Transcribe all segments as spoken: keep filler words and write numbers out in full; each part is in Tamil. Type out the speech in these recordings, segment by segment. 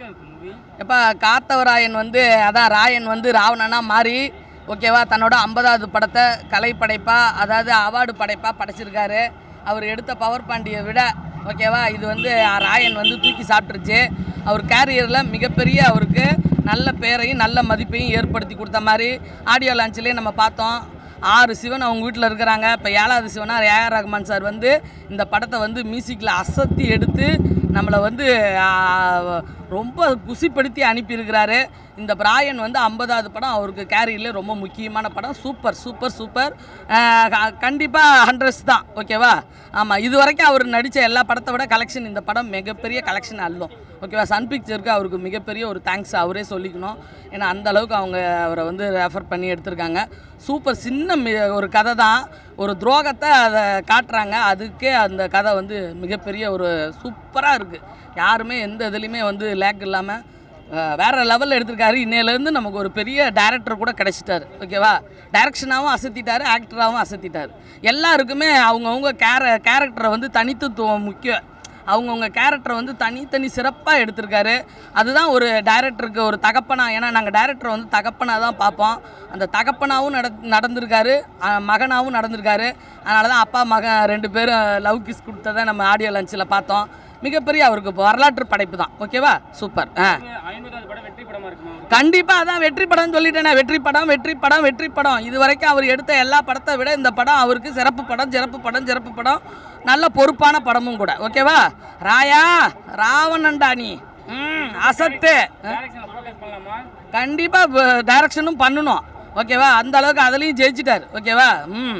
எப்போ காத்தவராயன் வந்து அதான் ராயன் வந்து ராவணனா மாறி ஓகேவா தன்னோட ஐம்பதாவது படத்தை கலை படைப்பாக அதாவது அவார்டு படைப்பாக படைச்சிருக்காரு. அவர் எடுத்த பவர் பாண்டியை விட ஓகேவா இது வந்து ராயன் வந்து தூக்கி சாப்பிட்ருச்சு. அவர் கேரியரில் மிகப்பெரிய அவருக்கு நல்ல பேரையும் நல்ல மதிப்பையும் ஏற்படுத்தி கொடுத்த மாதிரி ஆடியோ லான்ச்சிலே நம்ம பார்த்தோம். ஆறு சிவன் அவங்க வீட்டில் இருக்கிறாங்க. இப்போ ஏழாவது சிவனாக ஏஆர் ரஹ்மான் சார் வந்து இந்த படத்தை வந்து மியூசிக்கில் அசத்தி எடுத்து நம்மளை வந்து ரொம்ப குசிப்படுத்தி அனுப்பியிருக்கிறாரு. இந்த ராயன் வந்து ஐம்பதாவது படம் அவருக்கு கேரியரில் ரொம்ப முக்கியமான படம். சூப்பர் சூப்பர் சூப்பர் கண்டிப்பாக ஹண்ட்ரட்ஸ் தான் ஓகேவா. ஆமாம், இது வரைக்கும் அவர் நடித்த எல்லா படத்தை விட கலெக்ஷன் இந்த படம் மிகப்பெரிய கலெக்ஷன் அள்ளும் ஓகேவா. சன் பிக்சருக்கு அவருக்கு மிகப்பெரிய ஒரு தேங்க்ஸ் அவரே சொல்லிக்கணும். ஏன்னா அந்தளவுக்கு அவங்க அவரை வந்து ரெஃபர் பண்ணி எடுத்திருக்காங்க. சூப்பர் சின்ன ஒரு கதை தான், ஒரு துரோகத்தை அதை காட்டுறாங்க. அதுக்கே அந்த கதை வந்து மிகப்பெரிய ஒரு சூப்பராக இருக்குது. யாருமே எந்த இதுலேயுமே வந்து லேக் இல்லாமல் வேறு லெவலில் எடுத்திருக்காரு. இன்னையிலேருந்து நமக்கு ஒரு பெரிய டைரக்டர் கூட கிடச்சிட்டாரு ஓகேவா. டைரக்ஷனாகவும் அசத்திட்டார், ஆக்டராகவும் அசத்திட்டார். எல்லாருக்குமே அவங்கவுங்க கேர கேரக்டரை வந்து தனித்துவம் முக்கியம். அவங்கவுங்க கேரக்டரை வந்து தனித்தனி சிறப்பாக எடுத்திருக்காரு. அதுதான் ஒரு டைரக்டருக்கு ஒரு தகப்பனா. ஏன்னா நாங்கள் டைரக்டரை வந்து தகப்பனாக தான் பார்ப்போம். அந்த தகப்பனாகவும் நட நடந்திருக்காரு மகனாகவும் நடந்திருக்காரு. அதனால தான் அப்பா மகன் ரெண்டு பேரும் லவ் கிஸ் கொடுத்ததை நம்ம ஆடியோ லஞ்சில் பார்த்தோம். மிகப்பெரிய அவருக்கு வரலாற்று படைப்பு தான் ஓகேவா. சூப்பர். ஆ கண்டிப்பாக அதான் வெற்றி படம்னு சொல்லிட்டேனே. வெற்றி படம் வெற்றி படம் வெற்றி படம். இது வரைக்கும் அவர் எடுத்த எல்லா படத்தை விட இந்த படம் அவருக்கு சிறப்பு படம் சிறப்பு படம் சிறப்பு படம். நல்ல பொறுப்பான படமும் கூட ஓகேவா. ராயா ராவணன்டா நீ ம் அசத்து. கண்டிப்பாக டைரக்ஷனும் பண்ணணும் ஓகேவா. அந்த அளவுக்கு அதுலேயும் ஜெயிச்சிட்டார் ஓகேவா. ம்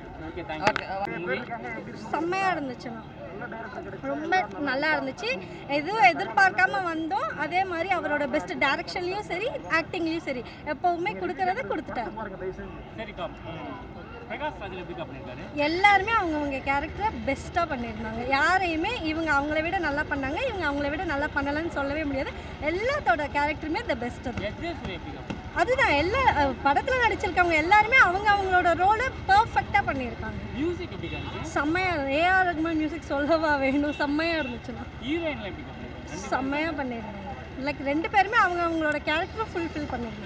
செம்மையாக இருந்துச்சுண்ணா, ரொம்ப நல்லா இருந்துச்சு. எதுவும் எதிர்பார்க்காம வந்தோம். அதே மாதிரி அவரோட பெஸ்ட் டைரக்ஷன்லையும் சரி ஆக்டிங்லேயும் சரி எப்போவுமே கொடுக்கறத கொடுத்துட்டாரு. எல்லாருமே அவங்கவுங்க கேரக்டரை பெஸ்ட்டாக பண்ணியிருந்தாங்க. யாரையுமே இவங்க அவங்கள விட நல்லா பண்ணாங்க இவங்க அவங்கள விட நல்லா பண்ணலன்னு சொல்லவே முடியாது. எல்லாத்தோட கேரக்டருமே த பெஸ்ட்டு. அதுதான் எல்லா படத்தில் நடிச்சிருக்கவங்க எல்லாருமே அவங்க அவங்களோட ரோலை பர்ஃபெக்டாக பண்ணியிருக்காங்க. செம்மையாக ஏஆர் ரஹ்மான் மியூசிக் சொல்லவா வேணும். செம்மையாக இருந்துச்சுன்னா செம்மையாக பண்ணியிருந்தாங்க. லைக் ரெண்டு பேருமே அவங்க அவங்களோட கேரக்டரை ஃபுல்ஃபில் பண்ணியிருந்தாங்க.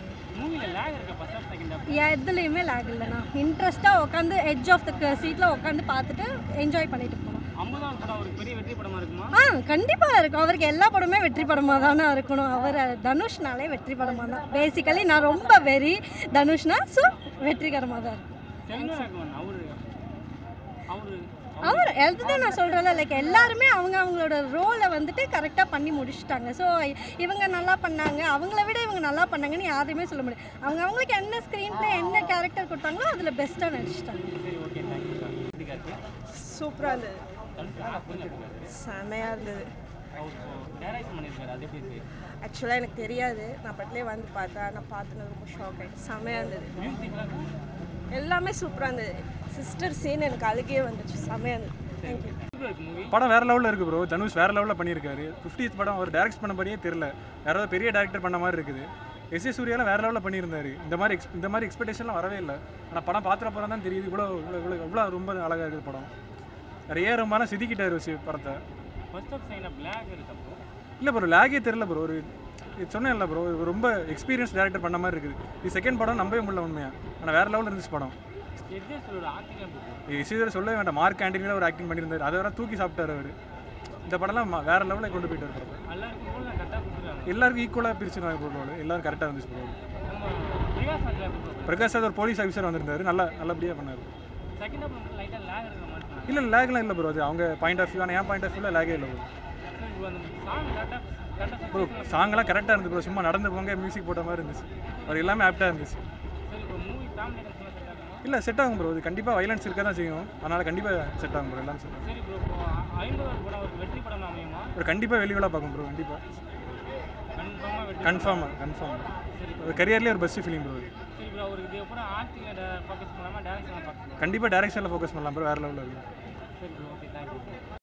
எதுலேயுமே லேக் இல்லைண்ணா. இன்ட்ரெஸ்ட்டாக உட்காந்து எட்ஜ் ஆஃப் த சீட்டில் உட்காந்து பார்த்துட்டு என்ஜாய் பண்ணிட்டு போகலாம். ஆ கண்டிப்பாக இருக்கும். அவருக்கு எல்லா படமே வெற்றி படமாக தானே இருக்கணும். அவர் தனுஷ்னாலே வெற்றி படமாக தான். பேசிக்கலி நான் ரொம்ப வெறி தனுஷ்னா. ஸோ வெற்றிகரமாக தான் இருக்கும். அவர் அதுதான் நான் சொல்கிறேன்ல, லைக் எல்லாருமே அவங்க அவங்களோட ரோலை வந்துட்டு கரெக்டாக பண்ணி முடிச்சுட்டாங்க. ஸோ இவங்க நல்லா பண்ணாங்க அவங்கள விட இவங்க நல்லா பண்ணாங்கன்னு யாரையுமே சொல்ல முடியாது. அவங்க அவங்களுக்கு என்ன ஸ்க்ரீன் பிளே என்ன கேரக்டர் கொடுத்தாங்களோ அதில் பெஸ்ட்டாக நடிச்சிட்டாங்க. சூப்பராக இருந்தது, செமையாக இருந்தது. ஆக்சுவலாக எனக்கு தெரியாது, நான் பட்டிலே வந்து பார்த்தேன். நான் பார்த்தது ரொம்ப ஷாக் ஆகிட்டு. செமையாக இருந்தது, எல்லாமே சூப்பராக இருந்தது. சிஸ்டர் சீன் எனக்கு அழுகே வந்துச்சு. செமையாக இருந்தது. தேங்க்யூ. படம் வேறு லெவலில் இருக்குது ப்ரோ. தனுஷ் வேறு லெவலில் பண்ணியிருக்காரு. ஃபிஃப்டித் படம் அவர் டைரக்ட் பண்ண மாதிரியே தெரில, வேறு ஏதாவது பெரிய டேரக்டர் பண்ண மாதிரி இருக்குது. எஸ் ஏ சூர்யாலாம் வேறு லெவலில் பண்ணியிருந்தார். இந்த மாதிரி எக்ஸ் இந்த மாதிரி எக்ஸ்பெக்டேஷன்லாம் வரவே இல்லை. ஆனால் படம் பார்த்துற போகிறோம் தான் தெரியுது இவ்வளோ இவ்வளோ இவ்வளோ இவ்வளோ ரொம்ப அழகாக இருக்குது படம். நிறைய ரொம்ப சிதிக்கிட்டார் வச்சு படத்தை. இல்லை ப்ரோ லேகே தெரில ப்ரோ. ஒரு இது சொன்னேன் இல்லை ப்ரோ, ரொம்ப எக்ஸ்பீரியன்ஸ் டேரக்டர் பண்ண மாதிரி இருக்குது. இது செகண்ட் படம் நம்பவே முடியல உண்மையாக. ஆனால் வேறு லெவலில் இருந்துச்சு படம். எஸ்ஏ சொல்லவே வேண்டாம், மார்க் ஆண்டனியில் ஒரு ஆக்டிங் பண்ணியிருந்தார். அதை வேறு தூக்கி சாப்பிட்டார் அவர். இந்த படம்லாம் வேறு லெவலில் கொண்டு போயிட்டு படம். எல்லாருக்கும் ஈக்குவலாக பிரிச்சுருவாங்க ப்ரோ. எல்லோரும் கரெக்டாக இருந்துச்சு ப்ரோ. பிரகாஷ் சார் ஒரு போலீஸ் ஆஃபீஸர் வந்திருந்தார், நல்லா நல்லபடியாக பண்ணார். இல்லை லேக்லாம் இல்லை ப்ரோ. அது அவங்க பாயிண்ட் ஆஃப் வியூ. ஆனால் என் பாயிண்ட் ஆஃப் வியூவில் லேகே இல்லை ப்ரோ. ப்ரோ சாங்கெல்லாம் கரெக்டாக இருந்துச்சு ப்ரோ. சும்மா நடந்து போங்க மியூசிக் போட்ட மாதிரி இருந்துச்சு. அவர் எல்லாமே ஆப்டாக இருந்துச்சு. இல்லை செட் ஆகும் ப்ரோ. இது கண்டிப்பாக வைலன்ஸ் இருக்க தான் செய்யும். அதனால் கண்டிப்பாக செட் ஆகும் ப்ரோ. எல்லாம் செட் ஆகும். ஒரு கண்டிப்பாக வெளிவெல்லாம் பார்க்கும் ப்ரோ. கண்டிப்பாக கன்ஃபார்மாக கன்ஃபார்ம் ஒரு கரியர்லேயே ஒரு பெஸ்ட் ஃபிலிம் ப்ரோ. கண்டிப்பாக டைரக்ஷனில் ஃபோக்கஸ் பண்ணலாம் ப்ரோ. வேறு லெவலில் இருக்கும்.